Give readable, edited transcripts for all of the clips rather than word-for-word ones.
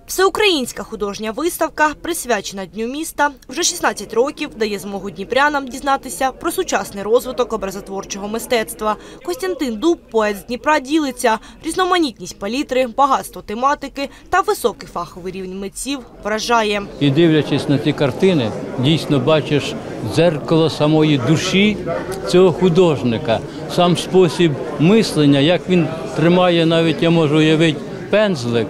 Всеукраїнська художня виставка, присвячена Дню міста, вже 16 років дає змогу дніпрянам дізнатися про сучасний розвиток образотворчого мистецтва. Костянтин Дуб, поет з Дніпра, ділиться. Різноманітність палітри, багатство тематики та високий фаховий рівень митців вражає. І дивлячись на ці картини, дійсно бачиш дзеркало самої душі цього художника. Сам спосіб мислення, як він тримає, навіть я можу уявити, пензлик,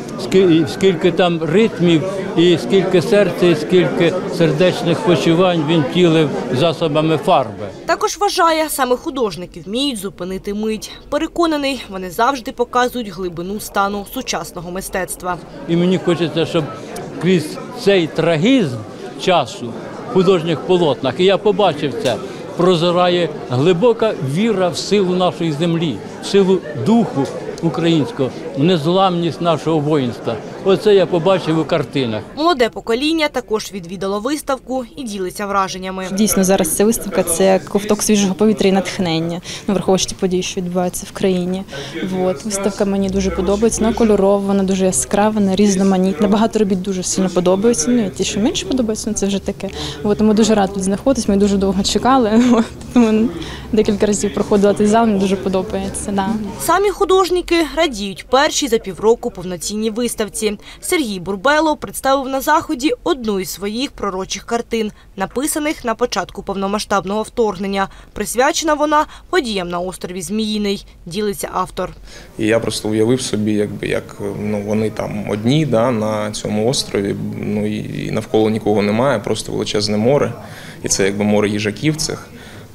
скільки там ритмів, і скільки серця, і скільки сердечних почувань він втілив засобами фарби. Також вважає, саме художники вміють зупинити мить. Переконаний, вони завжди показують глибину стану сучасного мистецтва. І мені хочеться, щоб крізь цей трагізм часу в художніх полотнах, і я побачив це, прозирає глибока віра в силу нашої землі, в силу духу українського, в незламність нашого воїнства. Оце я побачив у картинах. Молоде покоління також відвідало виставку і ділиться враженнями. Дійсно, зараз ця виставка – це ковток свіжого повітря і натхнення, враховуючи ті події, що відбуваються в країні. Виставка мені дуже подобається, вона кольорова, вона дуже яскрава, вона різноманітна. Багато робіт дуже сильно подобаються, і ті, що менше подобаються, це вже таке. Ми дуже раді тут знаходитись, ми дуже довго чекали, тому декілька разів проходила цей зал, мені дуже подобається. Да. Самі художники радіють першій за півроку повноцінній виставці. Сергій Бурбелов представив на заході одну із своїх пророчих картин, написаних на початку повномасштабного вторгнення. Присвячена вона подіям на острові Зміїний, ділиться автор. І я просто уявив собі, як вони там одні на цьому острові, і навколо нікого немає, просто величезне море. І це море їжаків цих.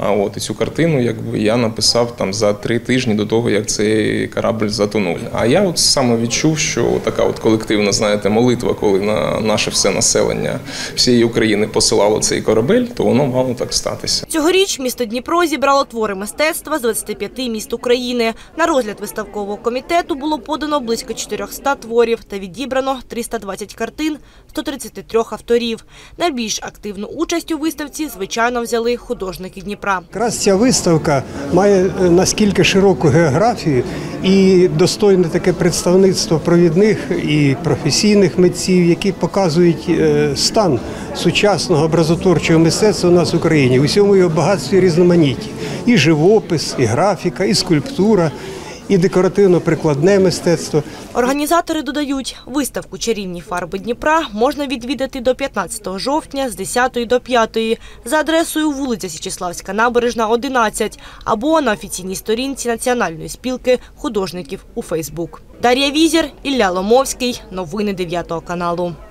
І цю картину я написав за 3 тижні до того, як цей корабль затонув. А я саме відчув, що така колективна, молитва, коли на наше все населення всієї України посилало цей корабель, то воно мало так статися. Цьогоріч місто Дніпро зібрало твори мистецтва з 25 міст України. На розгляд виставкового комітету було подано близько 400 творів та відібрано 320 картин 133 авторів. Найбільш активну участь у виставці, звичайно, взяли художники Дніпра. Якраз ця виставка має наскільки широку географію і достойне таке представництво провідних і професійних митців, які показують стан сучасного образотворчого мистецтва у нас в Україні. У всьому його багатстві і різноманітті. І живопис, і графіка, і скульптура, і декоративно-прикладне мистецтво. Організатори додають, виставку «Чарівні фарби Дніпра» можна відвідати до 15 жовтня з 10 до 5 за адресою вулиця Січеславська, Набережна, 11 або на офіційній сторінці Національної спілки художників у Фейсбук. Дар'я Візір, Ілля Ломовський. Новини 9 каналу.